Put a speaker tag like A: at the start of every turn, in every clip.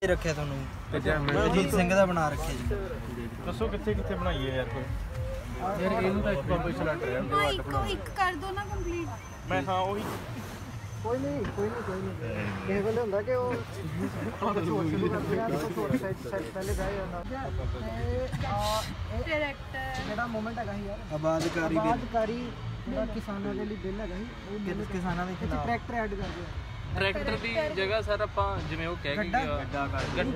A: रखे थानू अजीत सिंह दा बना रखे जी।
B: दसो कित्थे कित्थे बनाइए यार कोई यार इहनू तां एक कंपीटिशन लट रहा है
C: एक कर दो ना कंप्लीट।
B: मैं हां वही
A: कोई नहीं किसी को ਹੁੰਦਾ कि ਉਹ ਛੋੜ ਸ਼ੁਰੂ ਕਰਦੇ ਆ ਤਾਂ ਛੋੜ ਸਾਈਡ ਪਹਿਲੇ ਬਹਿ ਜਾਂਦਾ
C: डायरेक्टर
A: ਜਿਹੜਾ ਮੂਵਮੈਂਟ ਹੈਗਾ ਸੀ ਯਾਰ ਆਬਾਦਕਾਰੀ ਜਿਹੜਾ ਕਿਸਾਨਾਂ ਦੇ ਲਈ ਬਿੱਲ ਹੈਗਾ ਸੀ ਉਹ ਕਿਸਾਨਾਂ ਦੇ ਖਿਲਾਫ ਟਰੈਕਟਰ ਐਡ ਕਰਦੇ ਆ।
D: ट्रैक्टर की जगह सर आप जिवें वो कह गए गड्ढा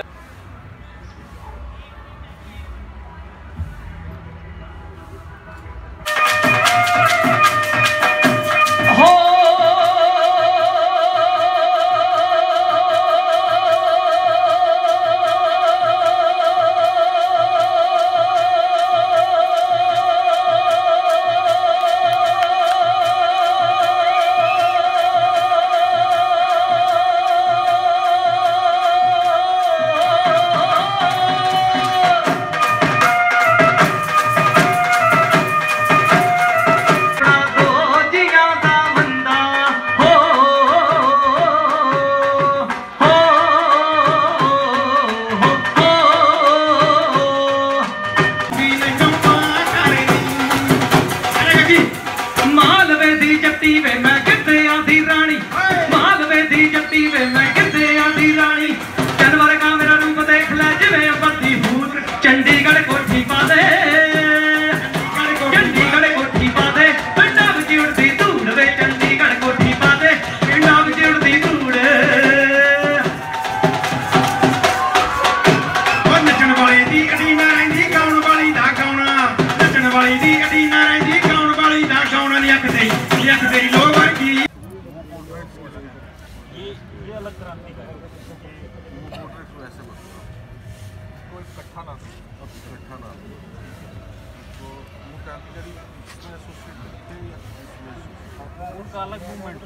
B: अलग मूवमेंट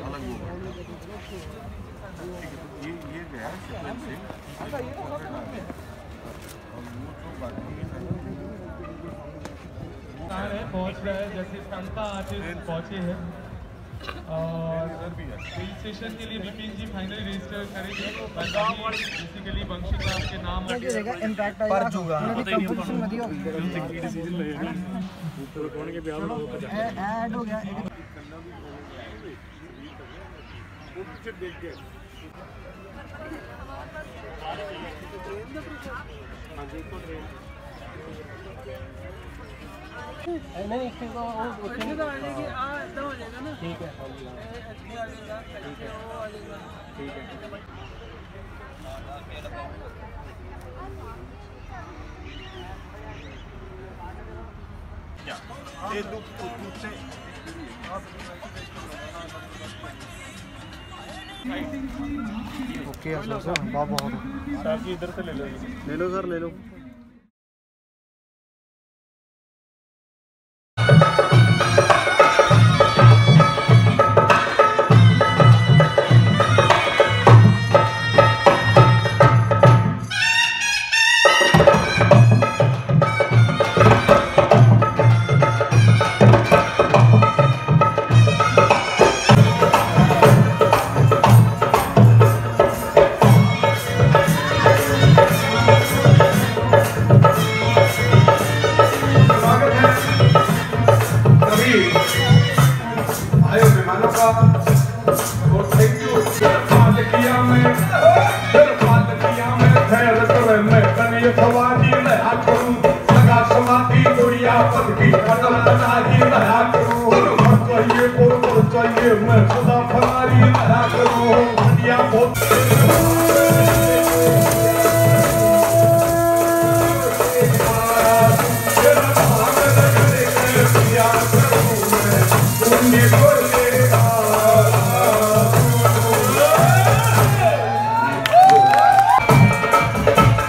B: ये गया पहुंच रहा है जैसे संता आर्टिस्ट पहुंचे हैं और रजिस्ट्रेशन के लिए विपिन जी फाइनली रजिस्टर करेंगे। बेसिकली बंशी का आपके नाम
A: इंपैक्ट पर जुगा कंपटीशन ਵਧੀਆ ਹੋ ਗਿਆ
B: डिसीजन लगेगा ऊपर कौन के ब्याह में
A: ऐड हो गया
B: देख के हां देखो ट्रेन
A: नहीं इसके तो उसमें तो आने की आ इतना हो जाएगा ना। ठीक है ऐसे आ जाएगा ठीक है वो आ जाएगा ठीक है
B: ये लुक से
A: ओके सर बहुत
B: सर जी इधर से ले लो सर ले लो।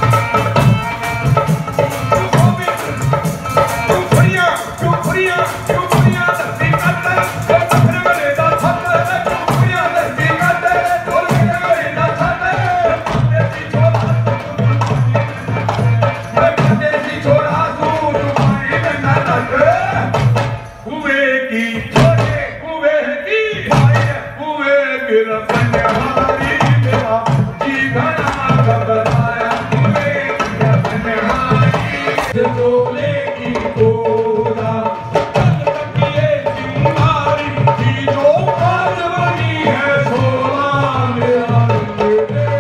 B: Yo,
E: भोले की गोदा तकिए की मारी की जो आज बनी है सोना मेरा रंग दे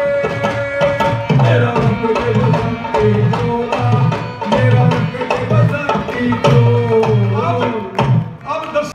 E: मेरा रंग दे बसंती गोदा मेरा रंग दे बसंती गोदा। अब दस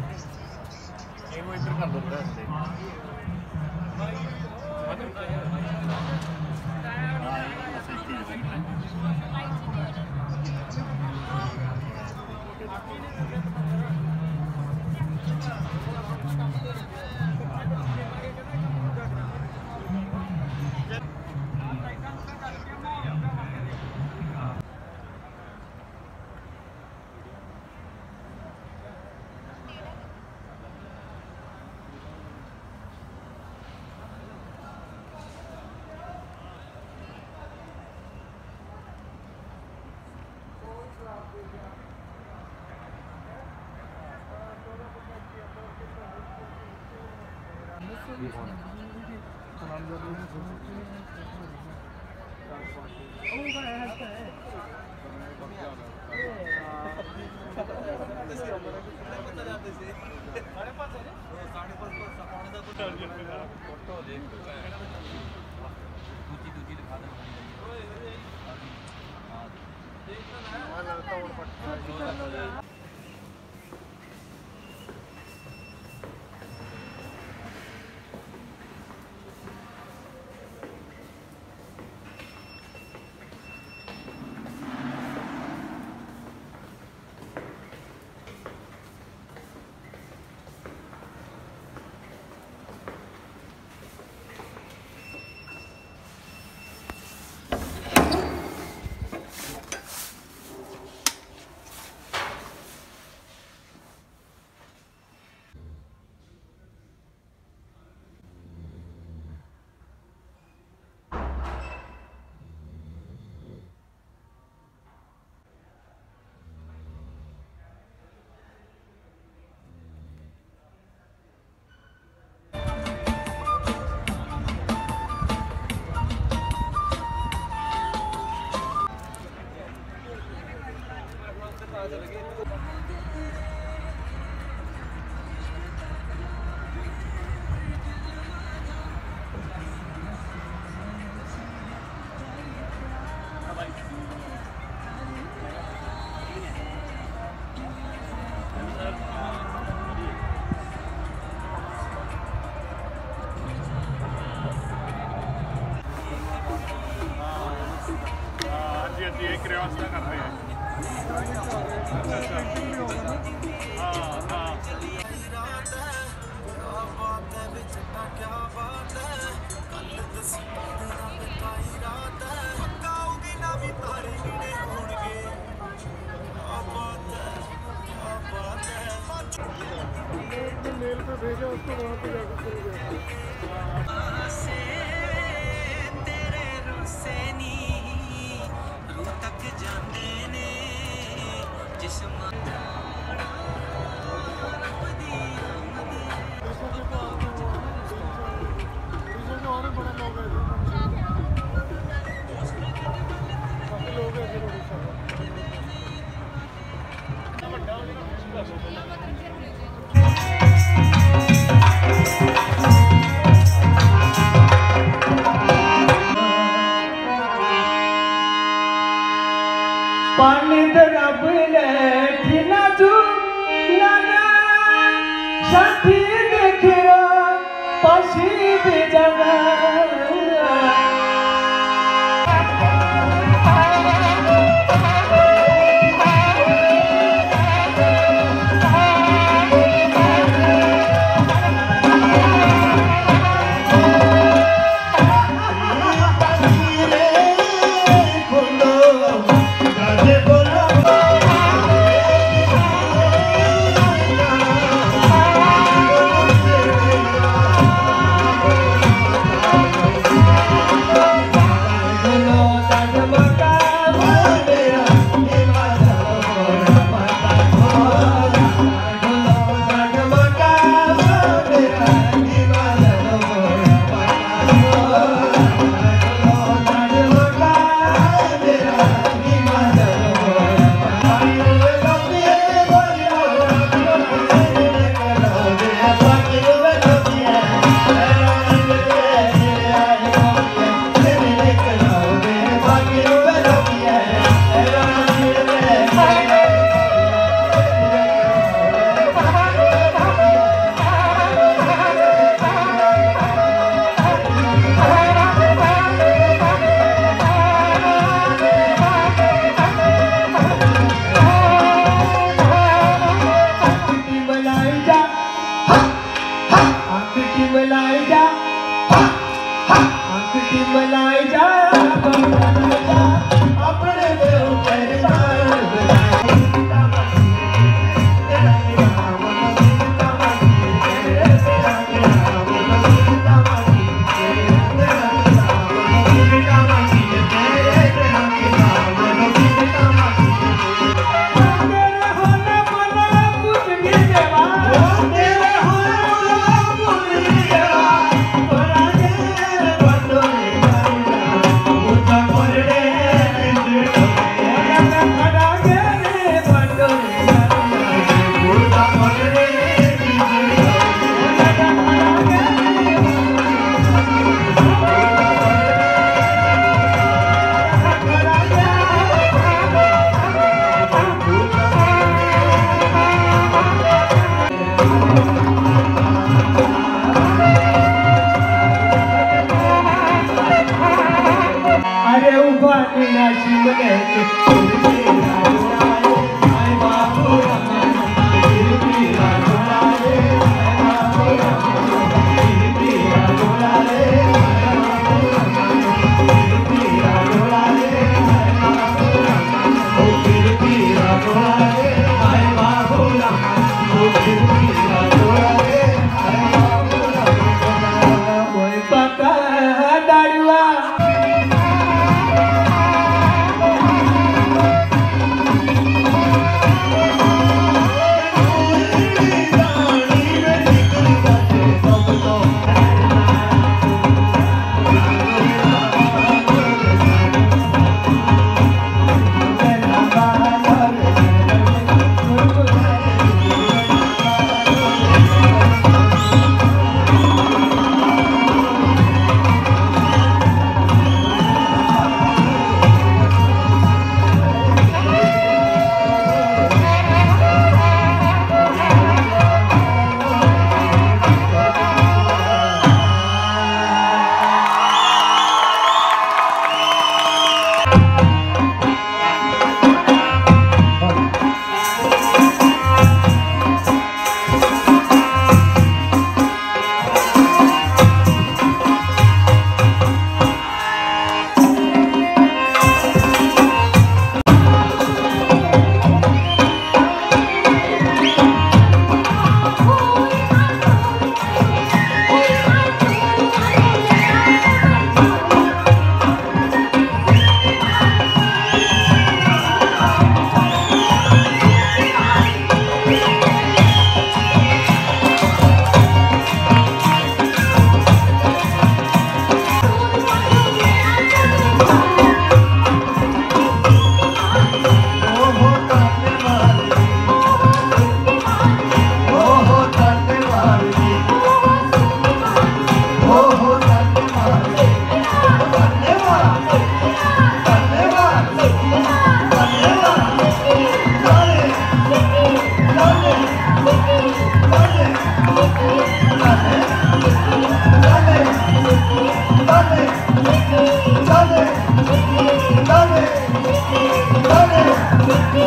A: पंडित रब ने खिला जू लगा साथी देखियो पसी भी जगह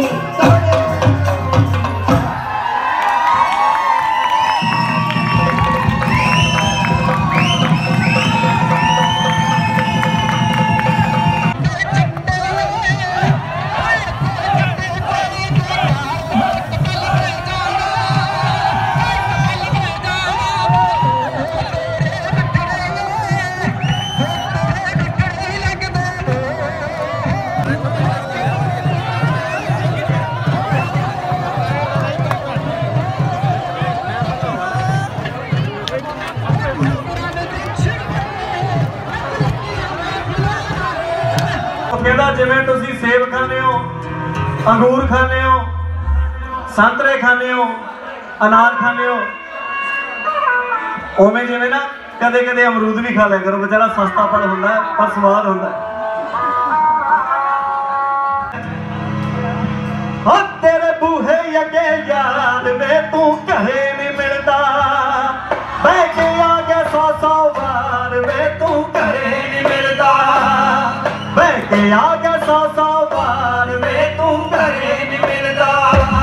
F: जिवें तुसीं सेब खाने हो, अंगूर खाने हो, संतरे खाने हो, अनार खाने हो, उवें जिवें ना कदे कदे अमरूद भी खा लिया करो। बेचारा सस्ता फल हुंदा है पर स्वाद हुंदा है। तेरे बूहे अगे यार वे तू घरे नहीं मिलता, बह के आ गया 100 बार वे तू घरे नहीं मिलता, बह के आ गया 100 बार वे तू घरे नहीं मिलता।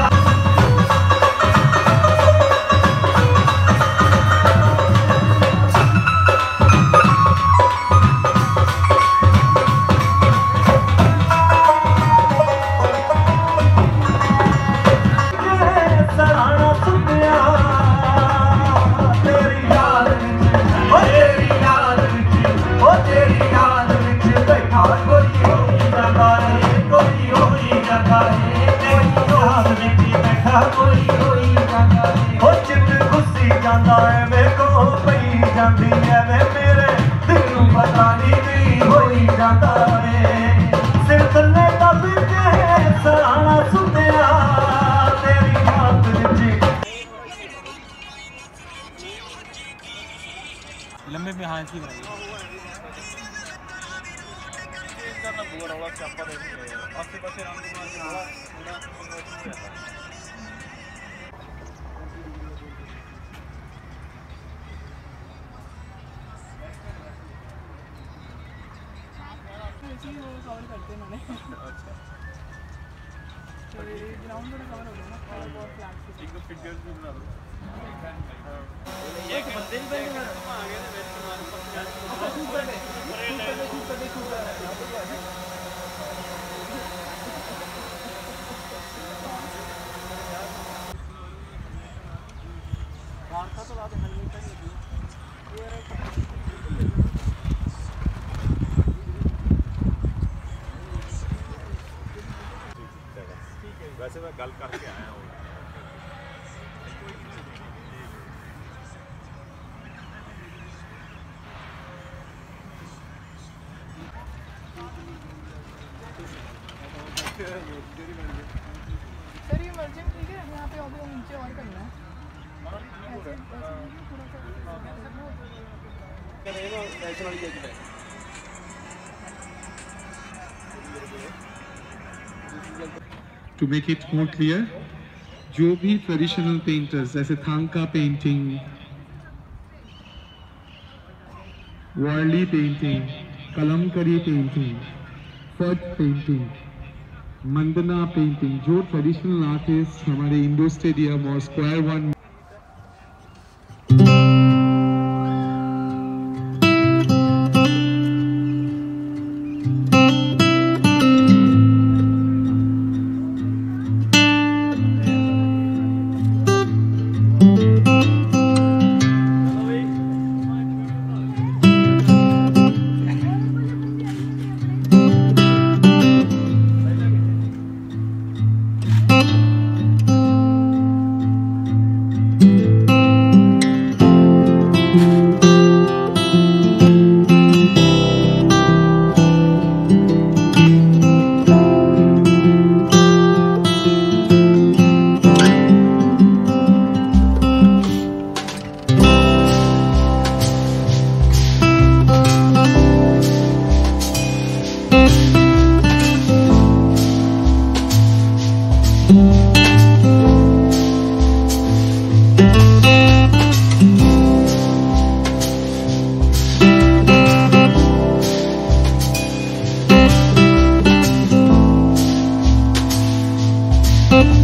A: लंबे में हाँ ऐसी बनाई कवर करते हैं मैंने। तो ग्राउंड में कवर हो गया ना और बहुत फ्लैट एक पिक्चर्स भी बना दो। एक बंदे ही बैठे हैं आगे से बैठ के वार्ता तो बात है वैसे मैं गल करके आया हूँ।
C: सर ये मर्जिंग ठीक है, यहाँ पे अभी नीचे और करना है।
B: To make it more clear, जो भी ट्रेडिशनल पेंटर्स जैसे thangka painting, Warli painting, Kalamkari painting, Phad painting, Mandana painting, जो ट्रेडिशनल आर्टिस्ट हमारे इंडो स्टेडियम और स्क्वायर 1
G: है।